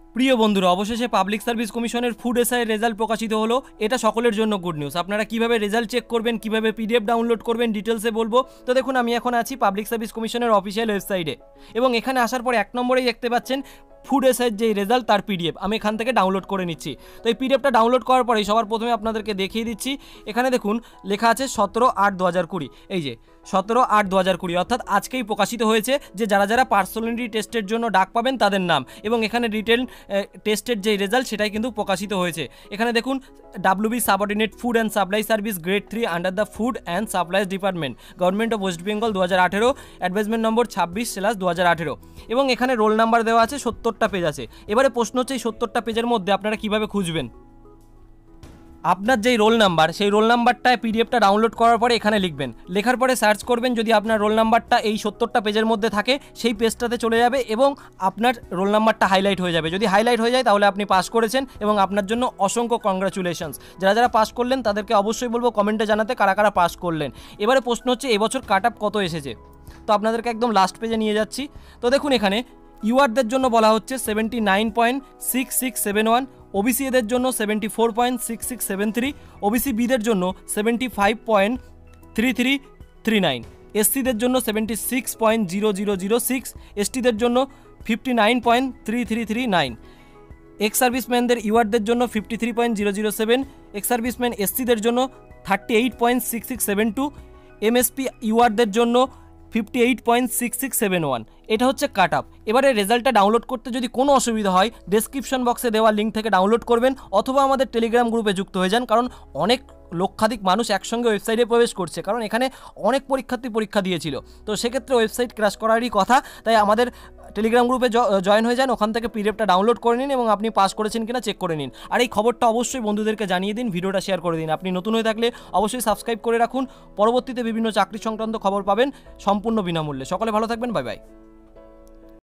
প্রিয় বন্ধুরা, অবশেষে পাবলিক সার্ভিস কমিশনের ফুড এসআই রেজাল্ট প্রকাশিত হলো। এটা সকলের জন্য গুড নিউজ। আপনারা কিভাবে রেজাল্ট চেক করবেন, কিভাবে পিডিএফ ডাউনলোড করবেন, ডিটেলসে বলবো। তো দেখুন, আমি এখন আছি পাবলিক সার্ভিস কমিশনের অফিসিয়াল ওয়েবসাইটে, এবং এখানে আসার পর 1 নম্বরেই দেখতে পাচ্ছেন ফুড এসআইয়ের যে রেজাল্ট তার পিডিএফ আমি এখান থেকে ডাউনলোড করে নিচ্ছি। তো এই পিডিএফটা ডাউনলোড করার পরেই সবার প্রথমে আপনাদেরকে দেখিয়ে দিচ্ছি। এখানে দেখুন লেখা আছে 17/8/2020। এই যে 17/8/2020 অর্থাৎ আজকেই প্রকাশিত হয়েছে যে যারা যারা পার্সোনালিটি টেস্টের জন্য ডাক পাবেন তাদের নাম, এবং এখানে রিটেল টেস্টের যে রেজাল্ট সেটাই কিন্তু প্রকাশিত হয়েছে। এখানে দেখুন WB subordinate food and supply service grade 3 under the food and supplies department, government of West Bengal 2018, advertisement number 26/2018, এবং এখানে রোল নাম্বার দেওয়া আছে। 70টা পেজ আছে। এবারে প্রশ্ন হচ্ছে এই 70টা পেজের মধ্যে আপনারা কিভাবে খুঁজবেন। আপনার যেই রোল নাম্বার, সেই রোল নাম্বারটায় পিডিএফটা ডাউনলোড করার পরে এখানে লিখবেন। লেখার পরে সার্চ করবেন, যদি আপনার রোল নাম্বারটা এই 70টা পেজের মধ্যে থাকে সেই পেজটাতে চলে যাবে এবং আপনার রোল নাম্বারটা হাইলাইট হয়ে যাবে। যদি হাইলাইট হয়ে যায় তাহলে আপনি পাস করেছেন, এবং আপনার জন্য অসংখ্য কংগ্রাচুলেশনস। যারা যারা পাস করলেন তাদেরকে অবশ্যই বলবো কমেন্টে জানাতে কারা কারা পাস করলেন। এবারে প্রশ্ন হচ্ছে এবছর কাট আপ কত এসেছে। তো আপনাদেরকে একদম লাস্ট পেজে নিয়ে যাচ্ছি। তো দেখুন এখানে ইউআরদের জন্য বলা হচ্ছে 79.6671, ওবিসি এদের জন্য 74.6673, ওবিসি বিদের জন্য 75.3339, এসসিদের জন্য 76.0006, এসটিদের জন্য 59.3339, এক্স সার্ভিসম্যানদের ইউআরদের জন্য 53.007, এক্স সার্ভিসম্যান এসসিদের জন্য 38.6672, এমএসপি ইউআরদের জন্য 58.6671। এটা হচ্ছে কাট আপ। এবারে রেজাল্টটা ডাউনলোড করতে যদি কোনো অসুবিধা হয় ডেসক্রিপশন বক্সে দেওয়া লিঙ্ক থেকে ডাউনলোড করবেন, অথবা আমাদের টেলিগ্রাম গ্রুপে যুক্ত হয়ে যান, কারণ অনেক লক্ষাধিক মানুষ একসঙ্গে ওয়েবসাইটে প্রবেশ করছে, কারণ এখানে অনেক পরীক্ষার্থী পরীক্ষা দিয়েছিল। তো সেক্ষেত্রে ওয়েবসাইট ক্র্যাশ করারই কথা, তাই আমাদের টেলিগ্রাম গ্রুপে জয়েন হয়ে যান, ওখান থেকে পিডিএফটা ডাউনলোড করে নিন এবং আপনি পাস করেছেন কিনা চেক করে নিন। আর এই খবরটা অবশ্যই বন্ধুদেরকে জানিয়ে দিন, ভিডিওটা শেয়ার করে দিন। আপনি নতুন হয়ে থাকলে অবশ্যই সাবস্ক্রাইব করে রাখুন। পরবর্তীতে বিভিন্ন চাকরি সংক্রান্ত খবর পাবেন সম্পূর্ণ বিনামূল্যে। সকলে ভালো থাকবেন, বাই বাই।